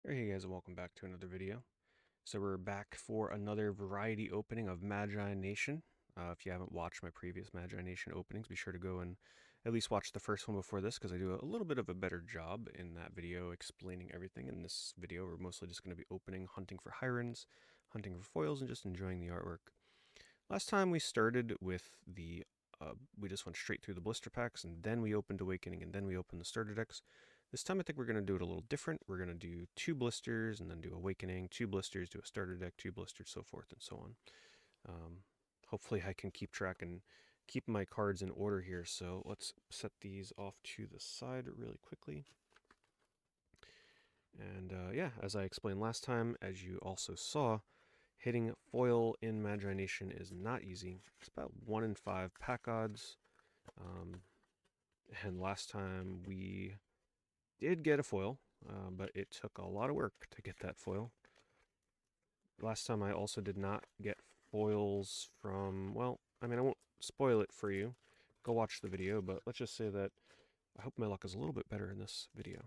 Hey guys, and welcome back to another video. So we're back for another variety opening of Magi Nation. If you haven't watched my previous Magi Nation openings, be sure to go and at least watch the first one before this, because I do a little bit of a better job in that video explaining everything. In this video, we're mostly just going to be opening, hunting for Hirons, hunting for foils, and just enjoying the artwork. Last time we started with we just went straight through the blister packs, and then we opened Awakening, and then we opened the starter decks. This time I think we're going to do it a little different. We're going to do 2 blisters, and then do Awakening, 2 blisters, do a starter deck, 2 blisters, so forth and so on. Hopefully I can keep track and keep my cards in order here, so let's set these off to the side really quickly. And yeah, as I explained last time, as you also saw, hitting foil in Magi Nation is not easy. It's about 1 in 5 pack odds. And last time we did get a foil, but it took a lot of work to get that foil. Last time I also did not get foils from, well, I mean, I won't spoil it for you. Go watch the video, but let's just say that I hope my luck is a little bit better in this video.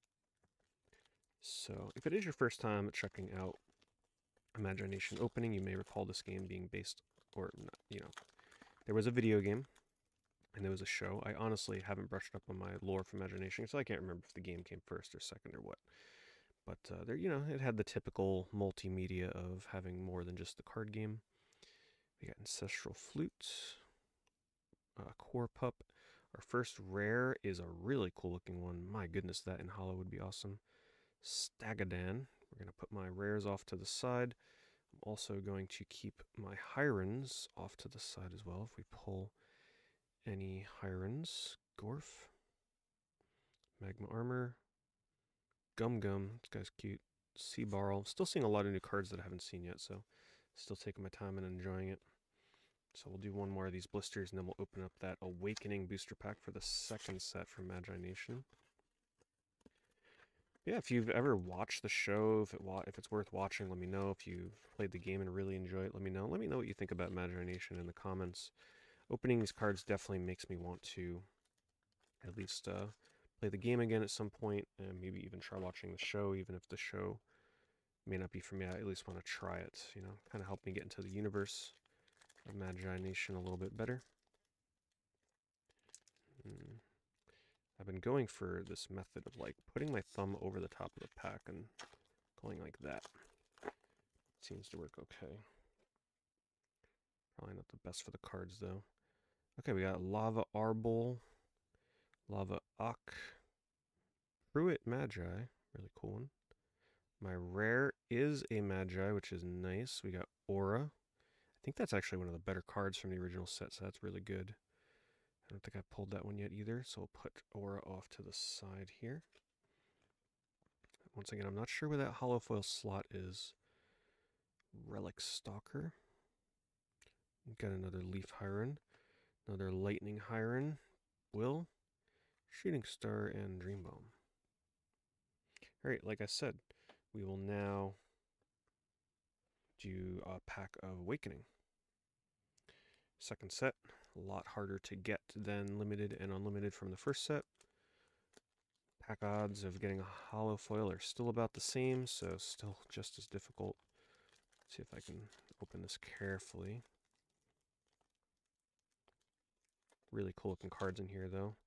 So, if it is your first time checking out Magi Nation opening, you may recall this game being based, or, you know, there was a video game and there was a show. I honestly haven't brushed up on my lore for Magi Nation, so I can't remember if the game came first or second or what. But there, you know, it had the typical multimedia of having more than just the card game. We got Ancestral Flute, Core Pup. Our first rare is a really cool looking one. My goodness, that in Hollow would be awesome. Stagadan. We're going to put my rares off to the side. I'm also going to keep my Hirons off to the side as well. If we pull any Hirons, Gorf, Magma Armor, Gum Gum, this guy's cute, Sea Barrel. Still seeing a lot of new cards that I haven't seen yet, so still taking my time and enjoying it. So we'll do one more of these blisters, and then we'll open up that Awakening booster pack for the second set from Magi Nation. Yeah, if you've ever watched the show, if it's worth watching, let me know. If you've played the game and really enjoy it, let me know. Let me know what you think about Magi Nation in the comments. Opening these cards definitely makes me want to at least play the game again at some point, and maybe even try watching the show, even if the show may not be for me. I at least want to try it, you know, kind of help me get into the universe of Magi Nation a little bit better. I've been going for this method of like putting my thumb over the top of the pack and going like that. Seems to work okay. Probably not the best for the cards though. Okay, we got Lava Arbol, Lava Uck, Pruitt Magi, really cool one. My rare is a Magi, which is nice. We got Aura. I think that's actually one of the better cards from the original set, so that's really good. I don't think I pulled that one yet either, so we'll put Aura off to the side here. Once again, I'm not sure where that hollow foil slot is. Relic Stalker. Got another Leaf Hiron. Another Lightning Hiron. Will. Shooting Star and Dream Bomb. Alright, like I said, we will now do a pack of Awakening. Second set, a lot harder to get than limited and unlimited from the first set. Pack odds of getting a hollow foil are still about the same, so still just as difficult. Let's see if I can open this carefully. Really cool looking cards in here, though.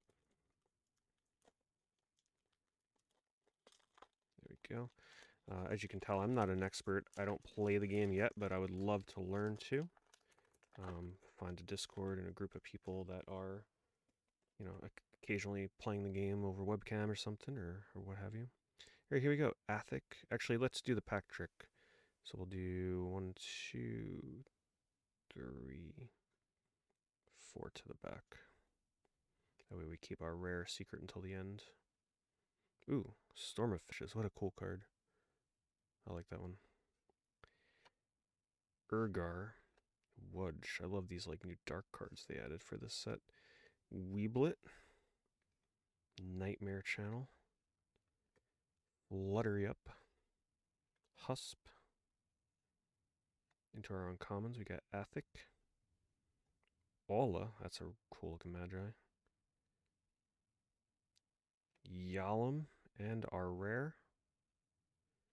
There we go. As you can tell, I'm not an expert. I don't play the game yet, but I would love to learn to. Find a Discord and a group of people that are, you know, occasionally playing the game over webcam or something, or what have you. All right, here we go. Athic. Actually, let's do the pack trick. So we'll do 1, 2, 3, 4 to the back. That way we keep our rare secret until the end. Ooh, Storm of Fishes. What a cool card. I like that one. Urgar. Wudge. I love these like new dark cards they added for this set. Weeblet. Nightmare Channel. Fluttery Up. Husp. Into our uncommons, we got Athic. Ola. That's a cool looking Magi. Yalom and our rare.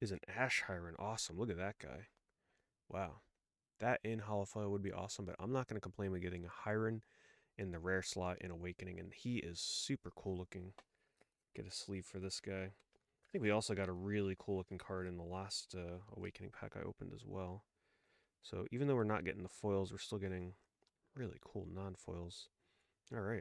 is an Ash Hiron. Awesome. Look at that guy. Wow. That in holofoil would be awesome, but I'm not going to complain with getting a Hiron in the rare slot in Awakening, and he is super cool looking. Get a sleeve for this guy. I think we also got a really cool looking card in the last Awakening pack I opened as well. So even though we're not getting the foils, we're still getting really cool non-foils. All right.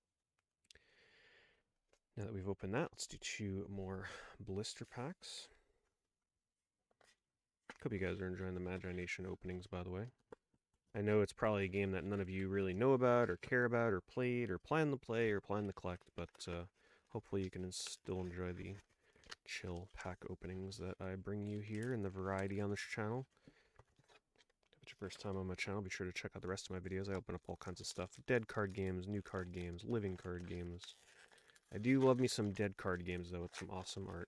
Now that we've opened that, let's do 2 more blister packs. Hope you guys are enjoying the Magi Nation openings, by the way. I know it's probably a game that none of you really know about or care about or played or plan to play or plan to collect, but hopefully you can still enjoy the chill pack openings that I bring you here and the variety on this channel. If it's your first time on my channel, be sure to check out the rest of my videos. I open up all kinds of stuff. Dead card games, new card games, living card games. I do love me some dead card games, though, with some awesome art.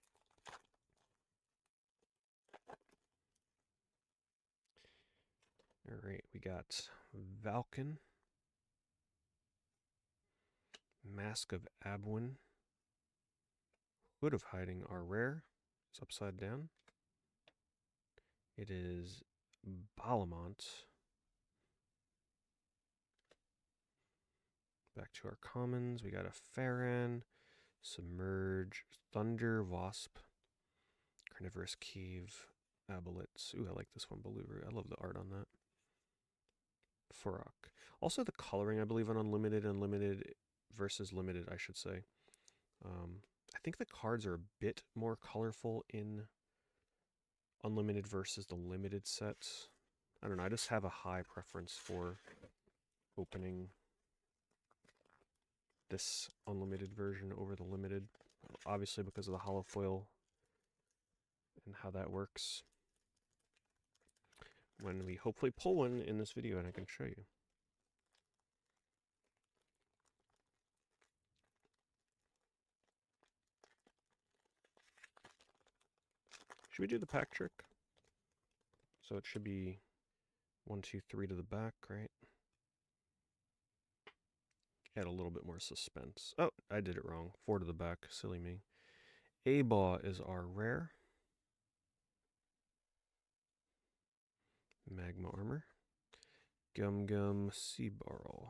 Alright, we got Valken, Mask of Abwin, Hood of Hiding are rare. It's upside down. It is Balamont. Back to our commons, we got a Farran, Submerge, Thunder Wasp, Carnivorous Cave, Aboleth. Ooh, I like this one, Believer. I love the art on that. Furok. Also the coloring, I believe, on Unlimited versus Limited, I should say. I think the cards are a bit more colorful in Unlimited versus the Limited sets. I don't know, I just have a high preference for opening this Unlimited version over the Limited. Obviously because of the holofoil and how that works. When we hopefully pull one in this video and I can show you. Should we do the pack trick? So it should be 1, 2, 3 to the back, right? Add a little bit more suspense. Oh, I did it wrong. 4 to the back. Silly me. Abaw is our rare. Magma Armor. Gum Gum Seabarl.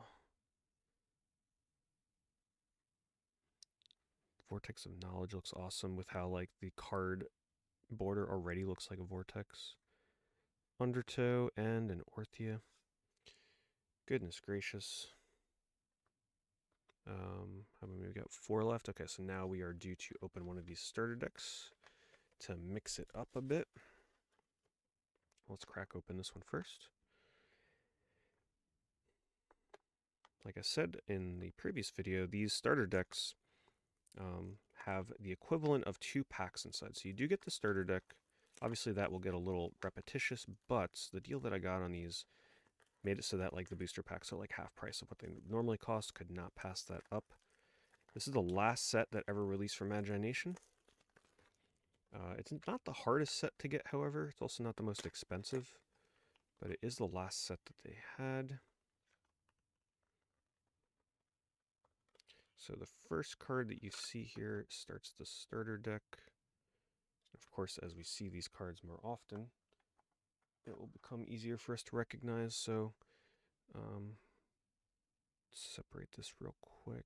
Vortex of Knowledge looks awesome with how like the card border already looks like a vortex. Undertow and an Orthia. Goodness gracious. How many we got? 4 left. Okay, so now we are due to open one of these starter decks to mix it up a bit. Let's crack open this one first. Like I said in the previous video, these starter decks have the equivalent of 2 packs inside. So you do get the starter deck. Obviously that will get a little repetitious, but the deal that I got on these made it so that like the booster packs are like half price of what they normally cost. Could not pass that up. This is the last set that ever released from Magi Nation. It's not the hardest set to get, however. It's also not the most expensive, but it is the last set that they had. So the first card that you see here starts the starter deck. Of course, as we see these cards more often, it will become easier for us to recognize. So separate this real quick.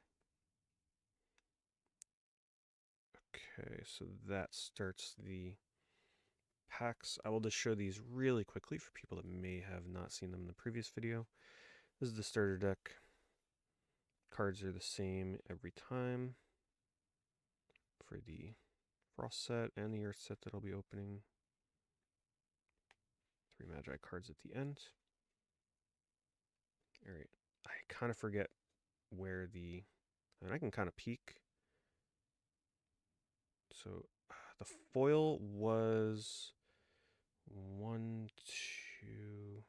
Okay, so that starts the packs. I will just show these really quickly for people that may have not seen them in the previous video. This is the starter deck. Cards are the same every time for the Frost set and the Earth set that I'll be opening. 3 Magi cards at the end. Alright, I kind of forget where the... and I can kind of peek. So the foil was 1, 2,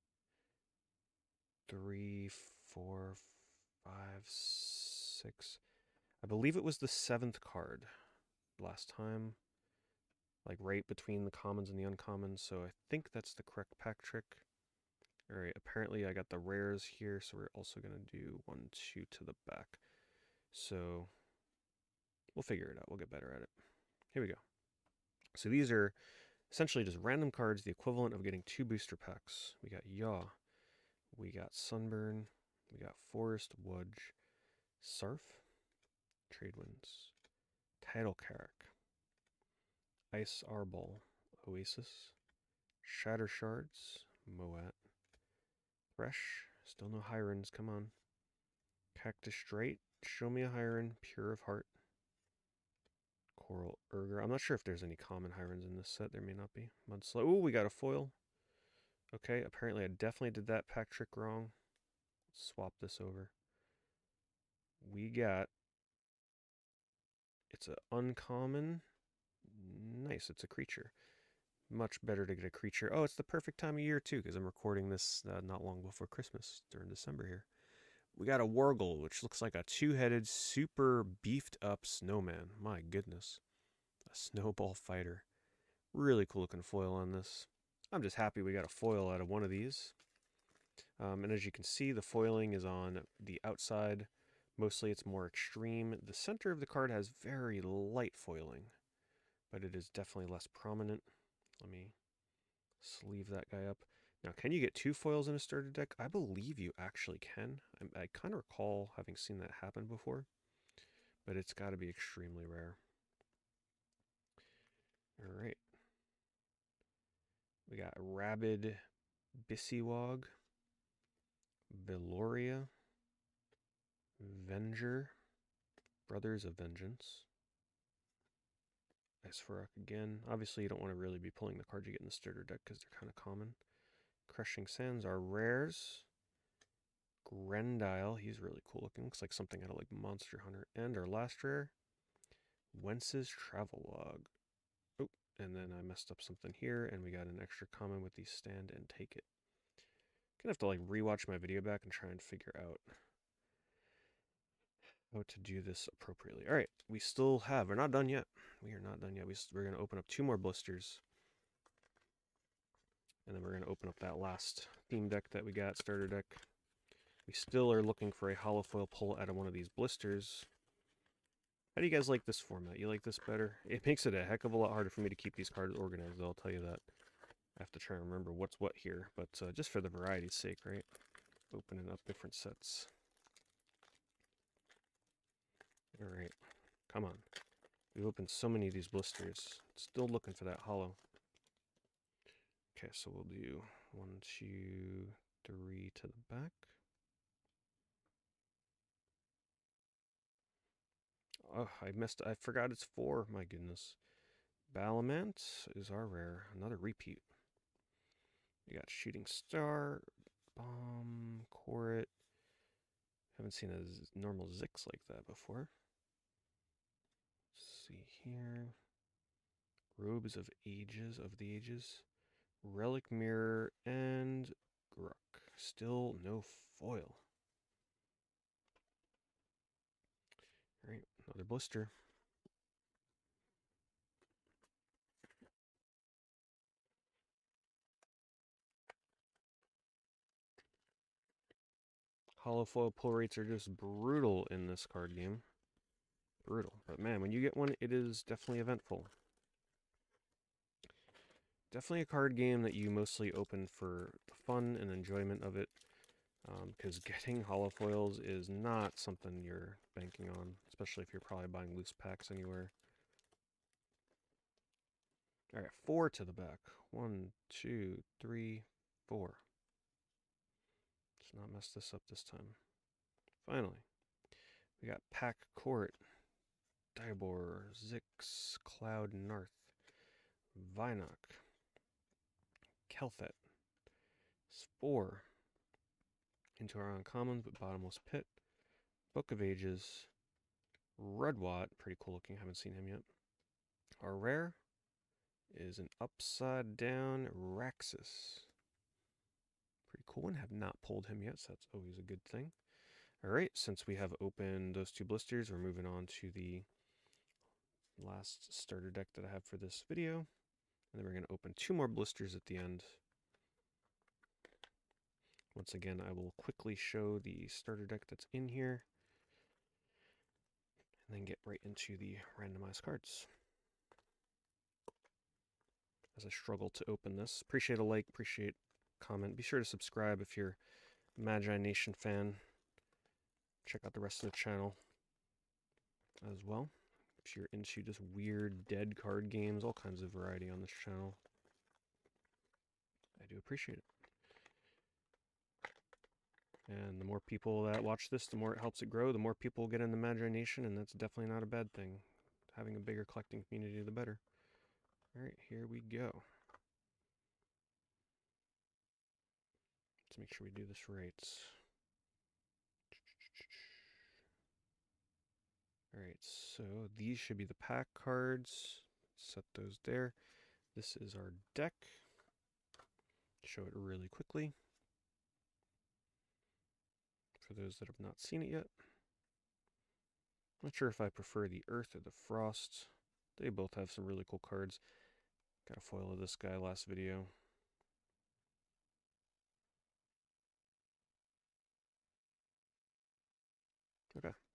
3, 4, 5, 6. I believe it was the 7th card last time. Like right between the commons and the uncommons. So I think that's the correct pack trick. Alright, apparently I got the rares here, so we're also going to do 1, 2 to the back. So we'll figure it out. We'll get better at it. Here we go. So these are essentially just random cards, the equivalent of getting 2 booster packs. We got Yaw, we got Sunburn, we got Forest Wudge, Sarf, Trade Winds, Tidal Carrack, Ice Arbol, Oasis, Shatter Shards, Moat, Thresh, still no Hirons, come on. Cactus Straight, show me a Hiron, Pure of Heart, Coral Urger. I'm not sure if there's any common Hirons in this set. There may not be. Mudslide. Oh, we got a foil. Okay, apparently I definitely did that pack trick wrong. Swap this over. We got... It's an uncommon. Nice, it's a creature. Much better to get a creature. Oh, it's the perfect time of year, too, because I'm recording this not long before Christmas, during December here. We got a Wargle, which looks like a 2-headed, super beefed-up snowman. My goodness. A snowball fighter. Really cool looking foil on this. I'm just happy we got a foil out of one of these. And as you can see, the foiling is on the outside. Mostly it's more extreme. The center of the card has very light foiling, but it is definitely less prominent. Let me sleeve that guy up. Now, can you get 2 foils in a starter deck? I believe you actually can. I kind of recall having seen that happen before, but it's got to be extremely rare. All right. We got Rabid Bissywog, Veloria, Venger, Brothers of Vengeance, Isferok again. Obviously, you don't want to really be pulling the cards you get in the starter deck because they're kind of common. Crushing Sands are rares. Grendile, he's really cool looking. Looks like something out of like Monster Hunter. And our last rare, Wence's Travelogue. Oh, and then I messed up something here, and we got an extra common with the Stand and Take It. Gonna have to like rewatch my video back and try and figure out how to do this appropriately. All right, we still have, we're not done yet. We are not done yet. We're going to open up 2 more blisters. And then we're going to open up that last theme deck that we got, starter deck. We still are looking for a holofoil pull out of one of these blisters. How do you guys like this format? You like this better? It makes it a heck of a lot harder for me to keep these cards organized, I'll tell you that. I have to try and remember what's what here, but just for the variety's sake, right? Opening up different sets. All right, come on. We've opened so many of these blisters. Still looking for that holo. Okay, so we'll do 1, 2, 3 to the back. Oh, I forgot it's 4. My goodness. Balamant is our rare. Another repeat. We got Shooting Star, Bomb, Korit. Haven't seen a normal Zix like that before. Let's see here. Robes of the Ages. Relic Mirror, and Gruk. Still no foil. Alright, another blister. Holofoil pull rates are just brutal in this card game. Brutal. But man, when you get one, it is definitely eventful. Definitely a card game that you mostly open for fun and enjoyment of it. Because getting holofoils is not something you're banking on, especially if you're probably buying loose packs anywhere. Alright, 4 to the back. 1, 2, 3, 4. Let's not mess this up this time. Finally, we got Pack Court, Dybor, Zix, Cloud Narth, Vinok, Kelthet, Spore, into our uncommons but bottomless pit, Book of Ages, Rudwat, pretty cool looking, haven't seen him yet. Our rare is an upside down Raxus. Pretty cool one, have not pulled him yet, so that's always a good thing. Alright, since we have opened those 2 blisters, we're moving on to the last starter deck that I have for this video. And then we're going to open 2 more blisters at the end. Once again, I will quickly show the starter deck that's in here. And then get right into the randomized cards. as I struggle to open this. Appreciate a like, appreciate a comment. Be sure to subscribe if you're a Magi Nation fan. Check out the rest of the channel as well. If you're into just weird dead card games, all kinds of variety on this channel. I do appreciate it. And the more people that watch this, the more it helps it grow, the more people get into Magi Nation, and that's definitely not a bad thing. Having a bigger collecting community, the better. Alright, here we go. Let's make sure we do this right. Alright, so these should be the pack cards. Set those there. This is our deck. Show it really quickly for those that have not seen it yet. Not sure if I prefer the Earth or the Frost. They both have some really cool cards. Got a foil of this guy last video. Okay. Let's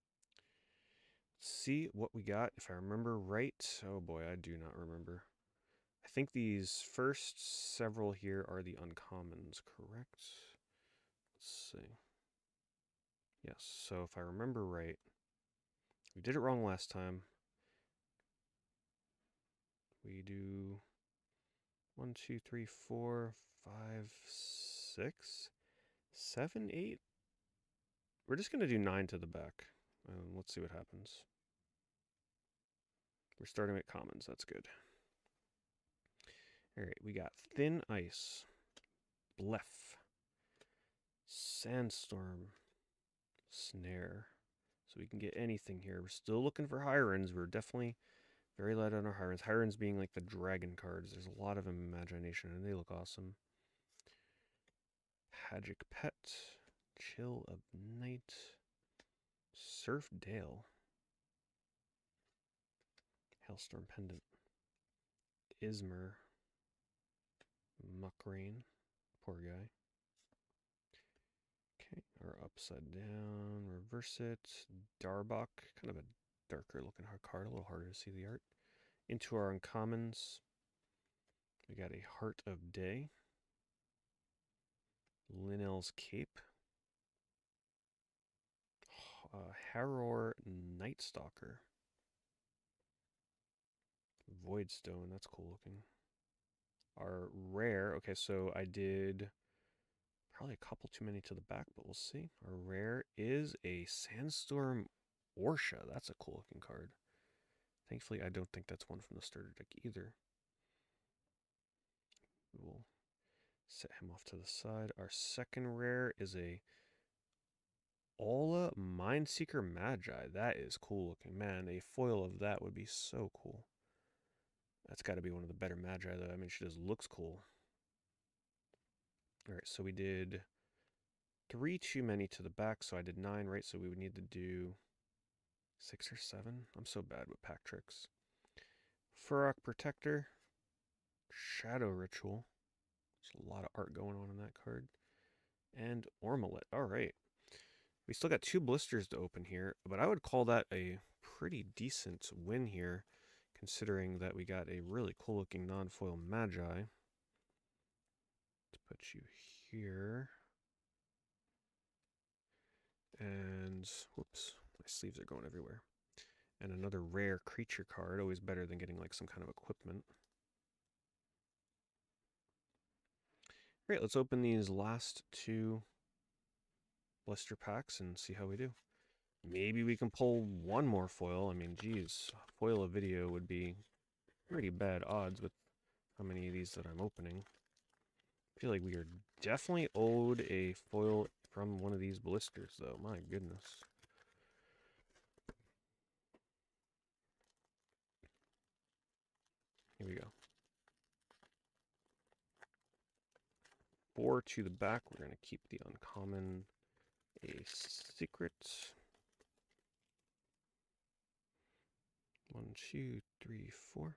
see what we got. If I remember right. Oh boy, I do not remember. I think these first several here are the uncommons, correct? Let's see. Yes, so if I remember right, we did it wrong last time. We do 1, 2, 3, 4, 5, 6, 7, 8. We're just going to do 9 to the back. Let's see what happens. We're starting with commons. That's good. All right, we got Thin Ice, Blef, Sandstorm, Snare. So we can get anything here. We're still looking for Hirons. We're definitely very light on our Hirons. Hirons being like the dragon cards. There's a lot of them in Magi Nation, and they look awesome. Hagic Pet, Chill of Night, Surf Dale, Hailstorm Pendant, Ismer, Muckrain, poor guy. Okay, our upside down, reverse it, Darbuck, kind of a darker looking hard card, a little harder to see the art. Into our uncommons, we got a Heart of Day, Linnell's Cape, Harrower Nightstalker, Voidstone, that's cool looking. Our rare, okay, so I did probably a couple too many to the back, but we'll see. Our rare is a Sandstorm Orsha. That's a cool looking card. Thankfully, I don't think that's one from the starter deck either. We'll set him off to the side. Our second rare is a Ola Mindseeker Magi. That is cool looking. Man, a foil of that would be so cool. That's got to be one of the better Magi, though. I mean, she just looks cool. All right, so we did 3 too many to the back, so I did 9, right? So we would need to do 6 or 7. I'm so bad with pack tricks. Furrock Protector, Shadow Ritual. There's a lot of art going on in that card. And Ormullet. All right. We still got 2 blisters to open here, but I would call that a pretty decent win here, considering that we got a really cool looking non-foil Magi. Let's put you here. And, whoops, my sleeves are going everywhere. And another rare creature card, always better than getting like some kind of equipment. Great, let's open these last 2 blister packs and see how we do. Maybe we can pull one more foil. I mean, geez, foil a video would be pretty bad odds with how many of these that I'm opening. I feel like we are definitely owed a foil from one of these blisters, though. My goodness. Here we go. 4 to the back. We're going to keep the uncommon a secret. 1, 2, 3, 4.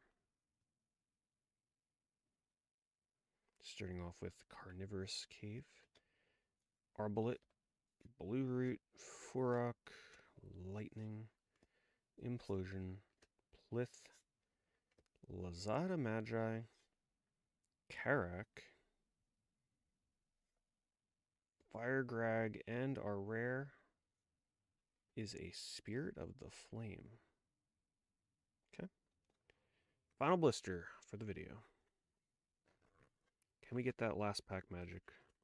Starting off with Carnivorous Cave, Arbalete, Blue Root, Furrock, Lightning, Implosion, Plith, Lazada Magi, Karak, Fire Grag, and our rare is a Spirit of the Flame. Okay. Final blister for the video. Can we get that last pack magic?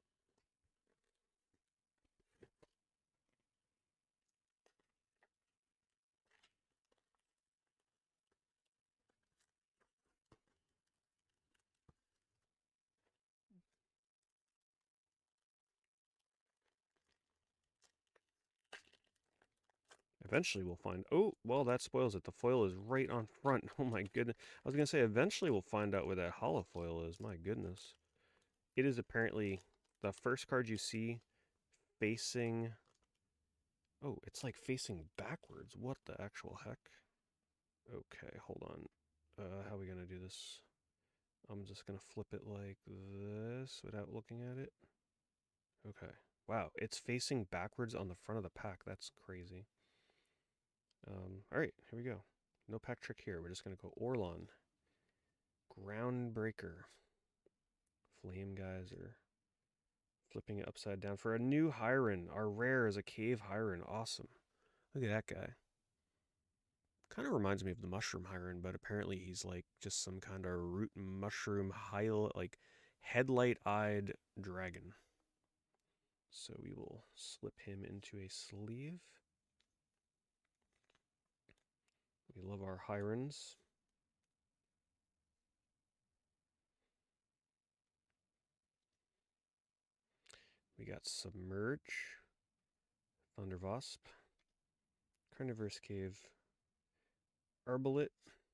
Eventually we'll find... Oh, well, that spoils it. The foil is right on front. Oh, my goodness. I was going to say, eventually we'll find out where that hollow foil is. My goodness. It is apparently the first card you see facing... Oh, it's like facing backwards. What the actual heck? Okay, hold on. How are we going to do this? I'm just going to flip it like this without looking at it. Okay. Wow, it's facing backwards on the front of the pack. That's crazy. All right, here we go. No pack trick here. We're just going to go Orlon, Groundbreaker, Flame Geyser, flipping it upside down for a new Hyron. Our rare is a Cave Hyron. Awesome. Look at that guy. Kind of reminds me of the Mushroom Hyron, but apparently he's like just some kind of root mushroom, like headlight-eyed dragon. So we will slip him into a sleeve. We love our Hyrons. We got Submerge, Thundervasp, Carnivorous Cave, Arbalete,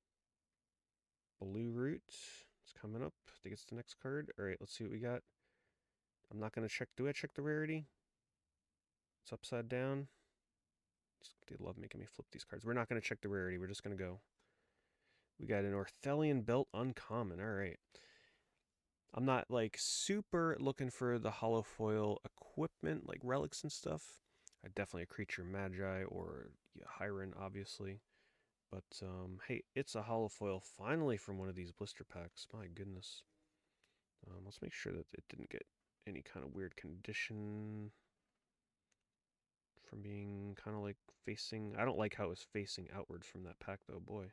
Blue Root. It's coming up. I think it's the next card. All right, let's see what we got. I'm not going to check. Do I check the rarity? It's upside down. They love making me flip these cards. We're not going to check the rarity. We're just going to go. We got an Orthelian Belt uncommon. All right. I'm not like super looking for the hollow foil equipment, like relics and stuff. Definitely a Creature Magi or Hyron, obviously. But hey, it's a hollow foil finally from one of these blister packs. My goodness. Let's make sure that it didn't get any kind of weird condition from being kind of like facing... I don't like how it was facing outwards from that pack though, boy.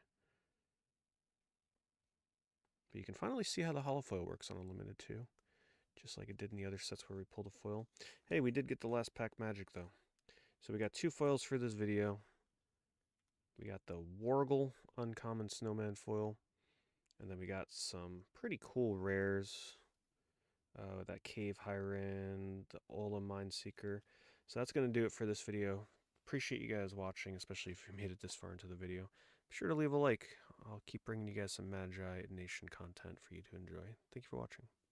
But you can finally see how the hollow foil works on Unlimited too. Just like it did in the other sets where we pulled a foil. Hey, we did get the last pack magic though. So we got 2 foils for this video. We got the Wargle Uncommon Snowman foil. And then we got some pretty cool rares. That Cave Hyron, the Ola Mineseeker. So that's going to do it for this video. Appreciate you guys watching, especially if you made it this far into the video. Be sure to leave a like. I'll keep bringing you guys some Magi Nation content for you to enjoy. Thank you for watching.